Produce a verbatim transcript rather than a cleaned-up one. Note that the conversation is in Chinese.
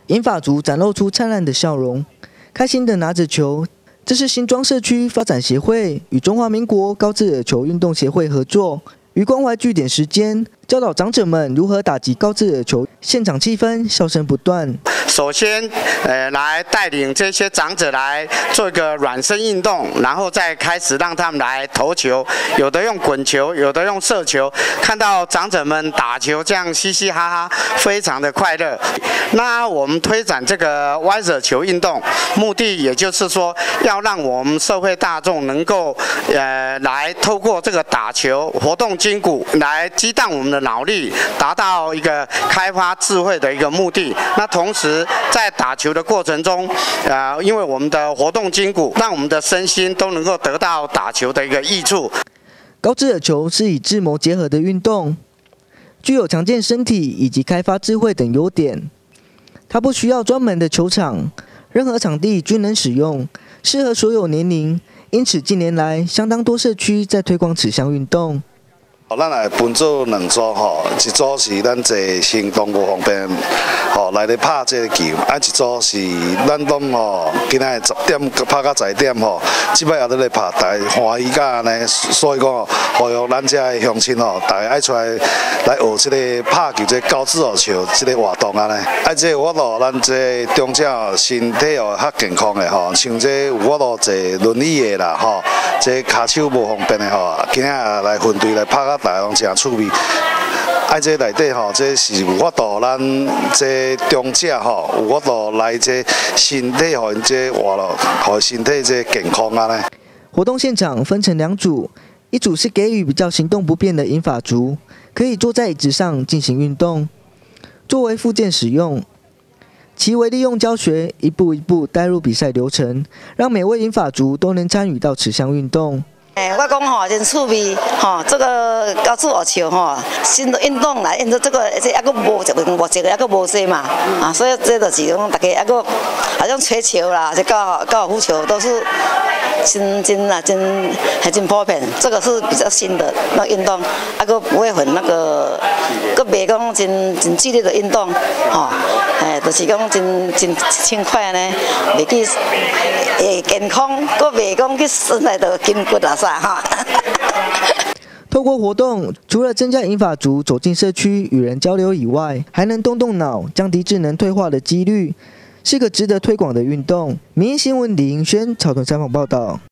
银发族展露出灿烂的笑容，开心地拿着球。这是新庄社区发展协会与中华民国高自耳球运动协会合作，于关怀据点时间教导长者们如何打击高自耳球，现场气氛笑声不断。 首先，呃，来带领这些长者来做一个软身运动，然后再开始让他们来投球，有的用滚球，有的用射球。看到长者们打球这样嘻嘻哈哈，非常的快乐。那我们推展这个歪惹球运动，目的也就是说，要让我们社会大众能够，呃，来透过这个打球活动筋骨，来激荡我们的脑力，达到一个开发智慧的一个目的。那同时，在打球的过程中，呃，因为我们的活动筋骨，让我们的身心都能够得到打球的一个益处。 高自耳球是以智谋结合的运动，具有强健身体以及开发智慧等优点。它不需要专门的球场，任何场地均能使用，适合所有年龄。因此，近年来相当多社区在推广此项运动。 咱来分做两组吼，一组是咱坐行动无方便，吼来咧拍这个球；啊，一组是咱拢吼，今仔十点拍到十点吼，即摆也咧咧拍，大家欢喜甲安尼，所以讲吼，呼吁咱遮的乡亲吼，大家爱出来来学即个拍球，这高自耳球即个活动安尼。啊，这有法度咱这中者身体哦较健康的吼，像这有法度坐轮椅的啦吼，这骹手无方便的吼，今仔来分队来拍到。大家拢真趣味，啊，这内底吼，这是有法度咱这中者吼，有法度来这身体吼，这活络，互身体这健康啊呢。 活动现场分成两组，一组是给予比较行动不便的银发族，可以坐在椅子上进行运动，作为附件使用。其为利用教学，一步一步带入比赛流程，让每位银发族都能参与到此项运动。 哎，我讲吼，真趣味吼，这个高自耳球吼，新的运动来，因为这个这还佫无一个无一个还佫无济嘛，啊，所以这就是讲大家还佫好像吹球啦，这高高尔夫球都是真真啊真还真普遍，这个是比较新的那运动，还佫不会很那个，佫袂讲真真激烈的运动，吼，哎，就是讲真真轻快呢，袂去会健康，佫袂讲去身材的筋骨啊啥。 透过活动，除了增加银发族走进社区与人交流以外，还能动动脑，降低智能退化的几率，是个值得推广的运动。民意新闻李盈轩、草屯采访报道。